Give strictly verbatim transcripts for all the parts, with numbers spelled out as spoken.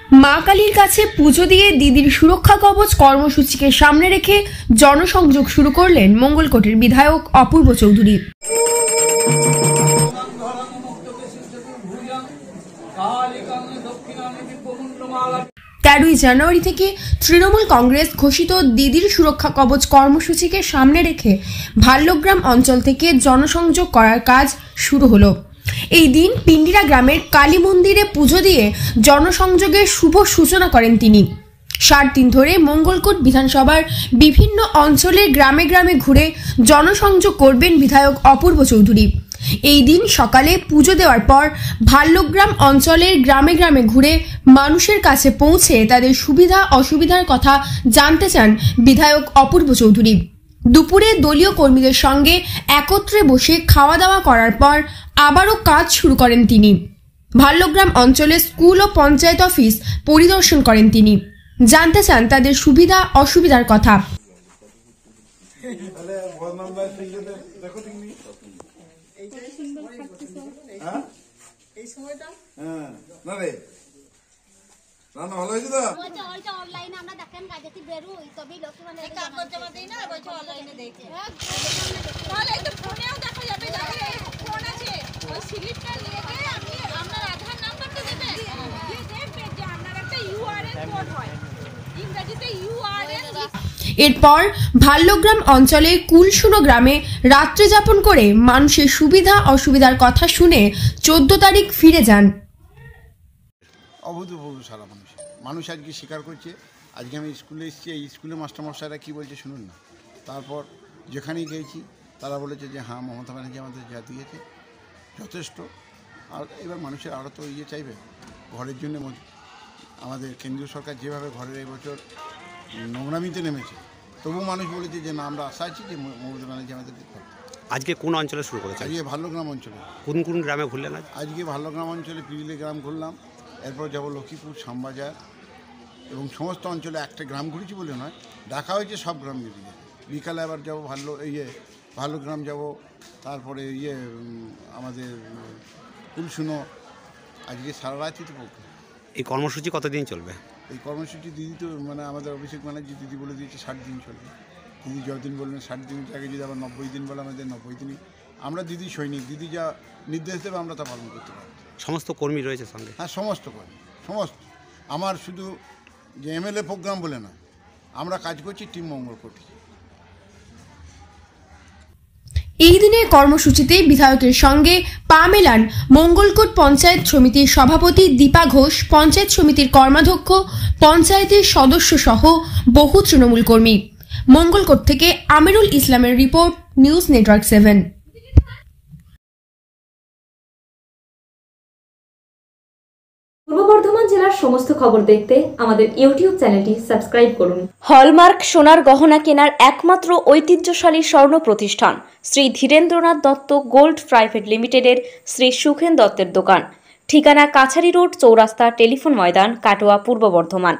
মা কালীর কাছে পুজো দিয়ে দিদির সুরক্ষা কবচ কর্মসূচিকে সামনে রেখে জনসংযোগ শুরু করলেন মঙ্গলকোটের বিধায়ক অপূর্ব চৌধুরী। তেরোই জানুয়ারি থেকে তৃণমূল কংগ্রেস ঘোষিত দিদির সুরক্ষা কবচ কর্মসূচিকে সামনে রেখে ভাল্লগ্রাম অঞ্চল থেকে জনসংযোগ করার কাজ শুরু হলো। এই দিন পিন্ডিরা গ্রামের কালী মন্দিরে পুজো দিয়ে জনসংযোগের শুভ সূচনা করেন তিনি। ষাট দিন ধরে মঙ্গলকোট বিধানসভার বিভিন্ন অঞ্চলের গ্রামে গ্রামে ঘুরে জনসংযোগ করবেন বিধায়ক অপূর্ব চৌধুরী। এই দিন সকালে পুজো দেওয়ার পর ভাল্লগ্রাম অঞ্চলের গ্রামে গ্রামে ঘুরে মানুষের কাছে পৌঁছে তাদের সুবিধা অসুবিধার কথা জানতে চান বিধায়ক অপূর্ব চৌধুরী। দুপুরে দলীয় কর্মীদের সঙ্গে একত্রে বসে খাওয়া দাওয়া করার পর আবারও কাজ শুরু করেন তিনি। ভাল্লগ্রাম অঞ্চলে স্কুল ও পঞ্চায়েত অফিস পরিদর্শন করেন তিনি, জানতে চান তাদের সুবিধা অসুবিধার কথা। রান্না ভালো হয়েছে তো? ওইটা ওইটা অনলাইনে আমরা দেখেন কাজেতে বেরো ওই তবেই লোকে মানে কাগজ জমা দেই না বলছে অনলাইনে দেখে তাহলে এই তো ফোনেও দেখা যাবে যাবে ফোন আছে ওই স্লিপটা নিয়ে গিয়ে আপনি আপনার আধার নাম্বারটা দিবেন দিয়ে দেখবেন যে আপনার একটা ইউআরএল কোড হয় ইংরেজিতে ইউআরএল। এরপর ভাল্লগ্রাম অঞ্চলের কুলশুনো গ্রামে রাত্রি যাপন করে মানুষের সুবিধা অসুবিধার কথা শুনে চোদ্দ তারিখ ফিরে যান। অভূতপূর্ব সারা মানুষ মানুষ আজকে স্বীকার করছে। আজকে আমি স্কুলে এসেছি, এই স্কুলে মাস্টারমশাইরা কী বলছে শুনুন না। তারপর যেখানেই গিয়েছি তারা বলেছে যে হ্যাঁ মমতা ব্যানার্জি আমাদের যা দিয়েছে যথেষ্ট। আর এবার মানুষের আরও তো ইয়ে চাইবে ঘরের জন্য। আমাদের কেন্দ্রীয় সরকার যেভাবে ঘরের এই বছর নোংরামিতে নেমেছে, তবু মানুষ বলেছে যে না আমরা আশা আছি যে মমতা ব্যানার্জি আমাদের করবে। আজকে কোন অঞ্চলে শুরু করেছে? আজকে ভাল্লগ্রাম অঞ্চলে। কোন কোন গ্রামে ঘুরলেন? আজকে ভাল্লগ্রাম অঞ্চলে পিরিলে গ্রাম ঘুরলাম, এরপর যাব লক্ষ্মীপুর, শ্যামবাজার এবং সমস্ত অঞ্চলে একটা গ্রাম ঘুরেছি বলে নয়, ডাকা হয়েছে সব গ্রাম মিলিয়ে। বিকালে আবার যাবো ভাল্লো ইয়ে ভাল্লগ্রাম যাব, তারপরে ইয়ে আমাদের কুলশুনো। আজকে সারা রাতই তো পক্ষে। এই কর্মসূচি কতদিন চলবে? এই কর্মসূচি দিদি তো মানে আমাদের অভিষেক ব্যানার্জি দিদি বলে দিয়েছে ষাট দিন চলবে। দিদি যতদিন বলবেন ষাট দিনের জায়গায় যদি আবার নব্বই দিন বলে আমাদের নব্বই দিনই। আমরা দিদি সৈনিক, দিদি যা নির্দেশ দেবে আমরা তা পালন করতে পারবো। সমস্ত কর্মী রয়েছে সঙ্গে? হ্যাঁ সমস্ত কর্মী, সমস্ত। আমার শুধু যে এমএলএ প্রোগ্রাম বলে না, আমরা কাজ করছি টিম মঙ্গলকোটে। এই দিনের কর্মসূচিতে বিধায়কের সঙ্গে পা মেলান মঙ্গলকোট পঞ্চায়েত সমিতির সভাপতি দীপা ঘোষ, পঞ্চায়েত সমিতির কর্মাধ্যক্ষ, পঞ্চায়েতের সদস্য সহ বহু তৃণমূল কর্মী। মঙ্গলকোট থেকে আমিরুল ইসলামের রিপোর্ট, নিউজ নেটওয়ার্ক সেভেন। পূর্ব বর্ধমান জেলার সমস্ত খবর দেখতে আমাদের ইউটিউব চ্যানেলটি সাবস্ক্রাইব করুন। হলমার্ক সোনার গহনা কেনার একমাত্র ঐতিহ্যশালী স্বর্ণ প্রতিষ্ঠান শ্রী ধীরেন্দ্রনাথ দত্ত গোল্ড প্রাইভেট লিমিটেডের শ্রী সুখেন দত্তের দোকান। ঠিকানা কাছারি রোড, চৌরাস্তা, টেলিফোন ময়দান, কাটোয়া, পূর্ব বর্ধমান।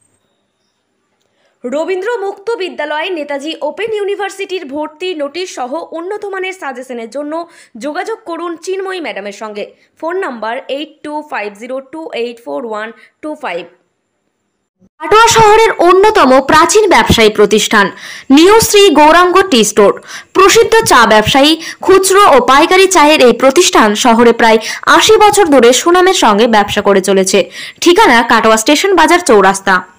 রবীন্দ্র মুক্ত বিদ্যালয়, নেতাজি ওপেন ইউনিভার্সিটির ভর্তি নোটিশ সহ উন্নত মানের সাজেশনের জন্য যোগাযোগ করুন চিন্ময়ী ম্যাডামের সঙ্গে। Phone number eight two five zero two eight four one two five. Katwa শহরের অন্যতম প্রাচীন ব্যবসায়ী প্রতিষ্ঠান new Shri Gouranga tea store. প্রসিদ্ধ চা ব্যবসায়ী, খুচরো ও পাইকারি চায়ের এই প্রতিষ্ঠান শহরে প্রায় আশি বছর ধরে সুনামের সঙ্গে ব্যবসা করে চলেছে। ঠিকানা কাটোয়া স্টেশন বাজার, চৌরাস্তা।